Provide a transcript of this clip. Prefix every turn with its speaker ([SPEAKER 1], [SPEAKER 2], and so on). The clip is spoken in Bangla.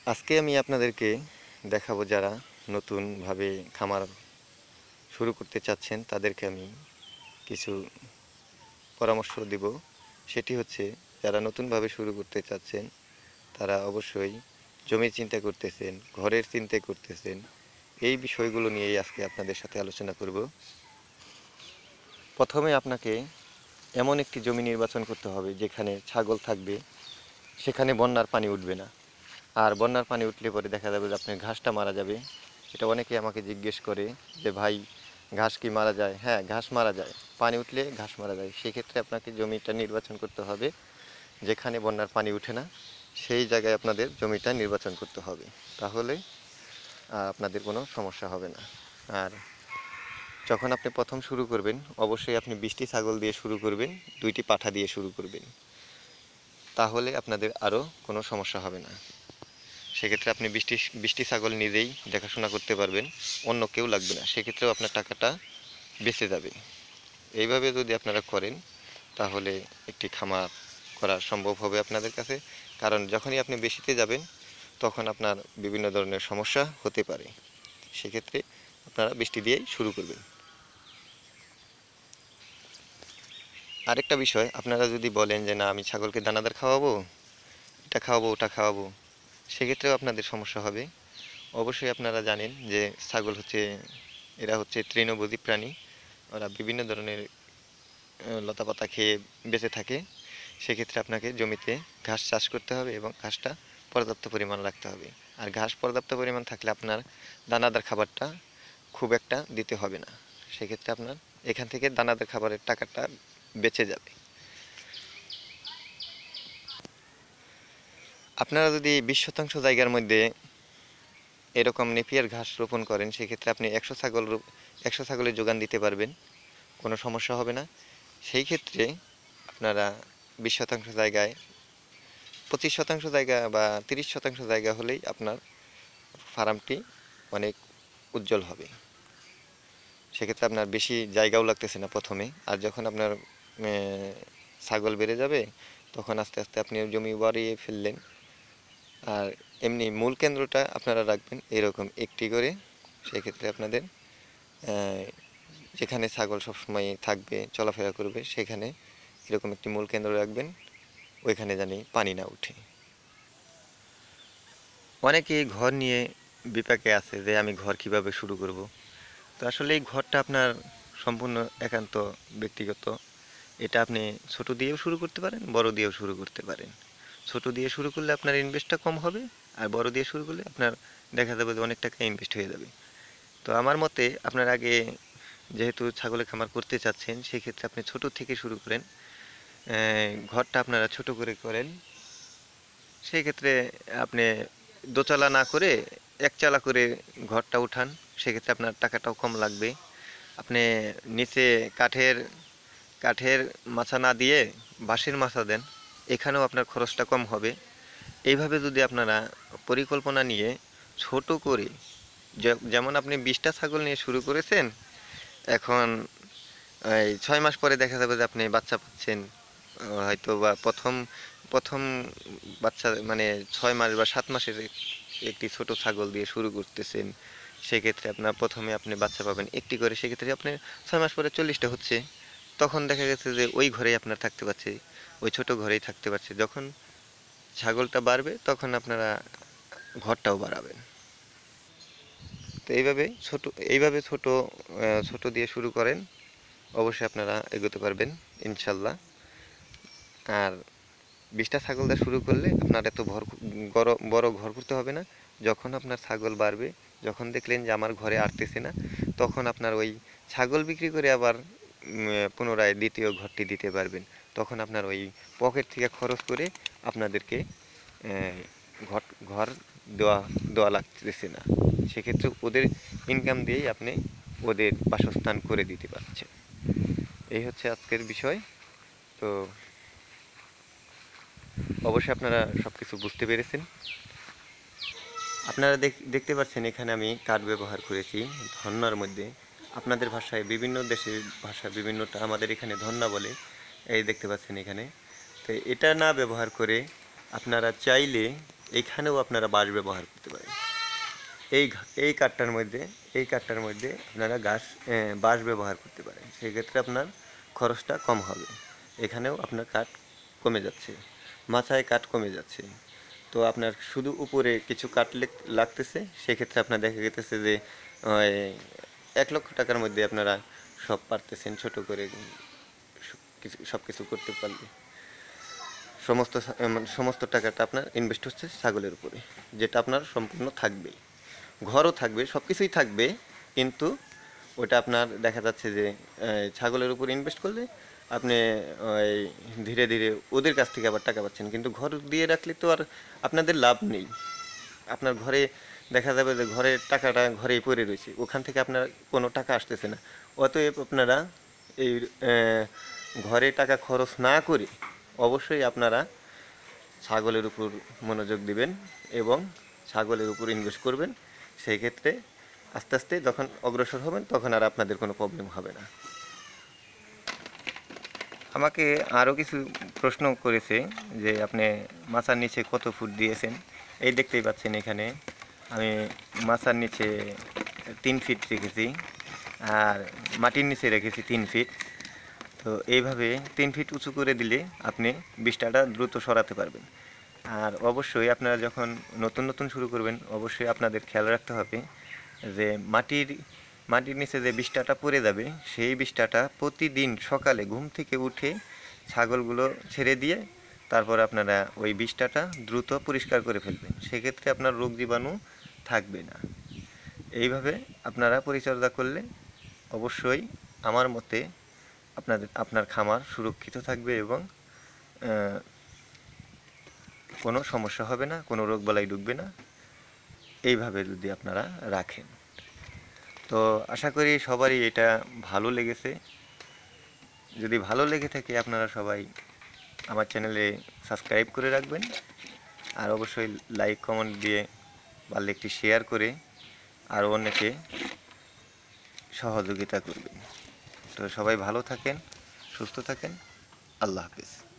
[SPEAKER 1] আজকে আমি আপনাদেরকে দেখাবো যারা নতুনভাবে খামার শুরু করতে চাচ্ছেন তাদেরকে আমি কিছু পরামর্শ দিব। সেটি হচ্ছে যারা নতুনভাবে শুরু করতে চাচ্ছেন তারা অবশ্যই জমির চিন্তা করতেছেন, ঘরের চিন্তা করতেছেন, এই বিষয়গুলো নিয়েই আজকে আপনাদের সাথে আলোচনা করব। প্রথমে আপনাকে এমন একটি জমি নির্বাচন করতে হবে যেখানে ছাগল থাকবে, সেখানে বন্যার পানি উঠবে না। আর বন্যার পানি উঠলে পরে দেখা যাবে যে আপনার ঘাসটা মারা যাবে। এটা অনেকে আমাকে জিজ্ঞেস করে যে ভাই ঘাস কি মারা যায়? হ্যাঁ, ঘাস মারা যায়, পানি উঠলে ঘাস মারা যায়। সেক্ষেত্রে আপনাকে জমিটা নির্বাচন করতে হবে যেখানে বন্যার পানি উঠে না, সেই জায়গায় আপনাদের জমিটা নির্বাচন করতে হবে। তাহলে আপনাদের কোনো সমস্যা হবে না। আর যখন আপনি প্রথম শুরু করবেন অবশ্যই আপনি 20টি ছাগল দিয়ে শুরু করবেন, 2টি পাঠা দিয়ে শুরু করবেন, তাহলে আপনাদের আরও কোনো সমস্যা হবে না। সেক্ষেত্রে আপনি 20টি ছাগল নিজেই দেখাশোনা করতে পারবেন, অন্য কেউ লাগবে না। সেক্ষেত্রেও আপনার টাকাটা বেঁচে যাবে। এইভাবে যদি আপনারা করেন তাহলে একটি খামার করা সম্ভব হবে আপনাদের কাছে। কারণ যখনই আপনি বেশিতে যাবেন তখন আপনার বিভিন্ন ধরনের সমস্যা হতে পারে। সেক্ষেত্রে আপনারা 20টি দিয়েই শুরু করবেন। আরেকটা বিষয়, আপনারা যদি বলেন যে না আমি ছাগলকে দানাদার খাওয়াবো, এটা খাওয়াবো, ওটা খাওয়াবো, সেক্ষেত্রেও আপনাদের সমস্যা হবে। অবশ্যই আপনারা জানেন যে ছাগল হচ্ছে, এরা হচ্ছে তৃণভোজী প্রাণী। ওরা বিভিন্ন ধরনের লতাপাতা খেয়ে বেঁচে থাকে। সেক্ষেত্রে আপনাকে জমিতে ঘাস চাষ করতে হবে এবং ঘাসটা পর্যাপ্ত পরিমাণ রাখতে হবে। আর ঘাস পর্যাপ্ত পরিমাণ থাকলে আপনার দানাদার খাবারটা খুব একটা দিতে হবে না। সেক্ষেত্রে আপনার এখান থেকে দানাদার খাবারের টাকাটা বেঁচে যাবে। আপনারা যদি 20% জায়গার মধ্যে এরকম নেপিয়ার ঘাস রোপণ করেন সেক্ষেত্রে আপনি 100 ছাগলের যোগান দিতে পারবেন, কোনো সমস্যা হবে না। সেই ক্ষেত্রে আপনারা 20% জায়গায় 25% জায়গা বা 30% জায়গা হলেই আপনার ফার্মটি অনেক উজ্জ্বল হবে। সেক্ষেত্রে আপনার বেশি জায়গাও লাগতেছে না প্রথমে। আর যখন আপনার ছাগল বেড়ে যাবে তখন আস্তে আস্তে আপনি জমি বাড়িয়ে ফেললেন। আর এমনি মূল কেন্দ্রটা আপনারা রাখবেন এরকম একটি করে। সেক্ষেত্রে আপনাদের যেখানে ছাগল সবসময় থাকবে, চলাফেরা করবে, সেখানে এরকম একটি মূল কেন্দ্র রাখবেন, ওইখানে জানি পানি না উঠে। অনেকেই ঘর নিয়ে বিপাকে আছে যে আমি ঘর কিভাবে শুরু করব। তো আসলে এই ঘরটা আপনার সম্পূর্ণ একান্ত ব্যক্তিগত। এটা আপনি ছোট দিয়েও শুরু করতে পারেন, বড় দিয়েও শুরু করতে পারেন। ছোট দিয়ে শুরু করলে আপনার ইনভেস্টটা কম হবে, আর বড় দিয়ে শুরু করলে আপনার দেখা যাবে যে অনেক টাকা ইনভেস্ট হয়ে যাবে। তো আমার মতে আপনার আগে যেহেতু ছাগলের খামার করতে চাচ্ছেন সেক্ষেত্রে আপনি ছোট থেকে শুরু করেন। ঘরটা আপনারা ছোট করে করেন। সেই ক্ষেত্রে আপনি দোতলা না করে একচালা করে ঘরটা উঠান। সেক্ষেত্রে আপনার টাকাটাও কম লাগবে। আপনি নিচে কাঠের কাঠের মাচা না দিয়ে বাঁশের মাচা দেন, এখানেও আপনার খরচটা কম হবে। এইভাবে যদি আপনারা পরিকল্পনা নিয়ে ছোট করে, যেমন আপনি 20টা ছাগল নিয়ে শুরু করেছেন, এখন এই 6 মাস পরে দেখা যাবে যে আপনি বাচ্চা পাচ্ছেন, হয়তো বা প্রথম প্রথম বাচ্চা মানে 6 মাস বা 7 মাসের একটি ছোট ছাগল দিয়ে শুরু করতেছেন। সেক্ষেত্রে আপনার প্রথমে আপনি বাচ্চা পাবেন একটি করে, সেক্ষেত্রে আপনি 6 মাস পরে 40টা হচ্ছে। তখন দেখা গেছে যে ওই ঘরেই আপনার থাকতে পারছে, ওই ছোট ঘরেই থাকতে পারছে। যখন ছাগলটা বাড়বে তখন আপনারা ঘরটাও বাড়াবেন। তো এইভাবে ছোট দিয়ে শুরু করেন, অবশ্যই আপনারা এগোতে পারবেন ইনশাল্লাহ। আর 20টা ছাগল দিয়ে শুরু করলে আপনার এত বড় ঘর করতে হবে না। যখন আপনার ছাগল বাড়বে, যখন দেখলেন যে আমার ঘরে আটতেছে না, তখন আপনার ওই ছাগল বিক্রি করে আবার পুনরায় দ্বিতীয় ঘরটি দিতে পারবেন। তখন আপনার ওই পকেট থেকে খরচ করে আপনাদেরকে ঘর ঘর দেওয়া দেওয়া লাগতেছে না। সেক্ষেত্রে ওদের ইনকাম দিয়েই আপনি ওদের বাসস্থান করে দিতে পারছেন। এই হচ্ছে আজকের বিষয়। তো অবশ্যই আপনারা সব কিছু বুঝতে পেরেছেন। আপনারা দেখতে পাচ্ছেন এখানে আমি কাঠ ব্যবহার করেছি ধন্যার মধ্যে। আপনাদের ভাষায়, বিভিন্ন দেশের ভাষায় বিভিন্নটা, আমাদের এখানে ধন্যা বলে। এই দেখতে পাচ্ছেন এখানে। তো এটা না ব্যবহার করে আপনারা চাইলে এইখানেও আপনারা বাঁশ ব্যবহার করতে পারেন। এই কাঠটার মধ্যে আপনারা বাঁশ ব্যবহার করতে পারেন, সেক্ষেত্রে আপনার খরচটা কম হবে। এখানেও আপনার কাঠ কমে যাচ্ছে, মাথায় কাঠ কমে যাচ্ছে। তো আপনার শুধু উপরে কিছু কাঠ লাগতেছে, সেক্ষেত্রে আপনার দেখা গেতেছে যে 1 লক্ষ টাকার মধ্যে আপনারা সব পারতেছেন ছোট করে সব কিছু করতে পারলে। সমস্ত টাকাটা আপনার ইনভেস্ট হচ্ছে ছাগলের উপরে, যেটা আপনার সম্পূর্ণ থাকবেই, ঘরও থাকবে, সব কিছুই থাকবে, কিন্তু ওটা আপনার দেখা যাচ্ছে যে ছাগলের উপর ইনভেস্ট করলে আপনি ওই ধীরে ধীরে ওদের কাছ থেকে আবার টাকা পাচ্ছেন, কিন্তু ঘর দিয়ে রাখলে তো আর আপনাদের লাভ নেই। আপনার ঘরে দেখা যাবে যে ঘরের টাকাটা ঘরেই পড়ে রয়েছে, ওখান থেকে আপনার কোনো টাকা আসতেছে না। অতএব আপনারা এই ঘরে টাকা খরচ না করে অবশ্যই আপনারা ছাগলের উপর মনোযোগ দিবেন এবং ছাগলের উপর ইনভেস্ট করবেন। সেই ক্ষেত্রে আস্তে আস্তে যখন অগ্রসর হবেন তখন আর আপনাদের কোনো প্রবলেম হবে না। আমাকে আরও কিছু প্রশ্ন করেছে যে আপনি মাচার নিচে কত ফুট দিয়েছেন। এই দেখতেই পাচ্ছেন এখানে আমি মাচার নিচে 3 ফিট রেখেছি আর মাটির নিচে রেখেছি 3 ফিট। তো এইভাবে 3 ফিট উঁচু করে দিলে আপনি বিষ্ঠাটা দ্রুত সরাতে পারবেন। আর অবশ্যই আপনারা যখন নতুন নতুন শুরু করবেন অবশ্যই আপনাদের খেয়াল রাখতে হবে যে মাটির নিচে যে বিষ্ঠাটা পড়ে যাবে সেই বিষ্ঠাটা প্রতিদিন সকালে ঘুম থেকে উঠে ছাগলগুলো ছেড়ে দিয়ে তারপর আপনারা ওই বিষ্ঠাটা দ্রুত পরিষ্কার করে ফেলবেন, সেক্ষেত্রে আপনার রোগ জীবাণু থাকবে না। এইভাবে আপনারা পরিচর্যা করলে অবশ্যই আমার মতে আপনার খামার সুরক্ষিত থাকবে এবং কোনো সমস্যা হবে না, কোনো রোগবালাই ঢুকবে না, এইভাবে যদি আপনারা রাখেন। তো আশা করি সবারই এটা ভালো লেগেছে। যদি ভালো লেগে থাকে আপনারা সবাই আমার চ্যানেলে সাবস্ক্রাইব করে রাখবেন আর অবশ্যই লাইক কমেন্ট দিয়ে পারলে একটি শেয়ার করে আরও অনেকে সহযোগিতা করবেন। তো সবাই ভালো থাকেন, সুস্থ থাকেন, আল্লাহ হাফেজ।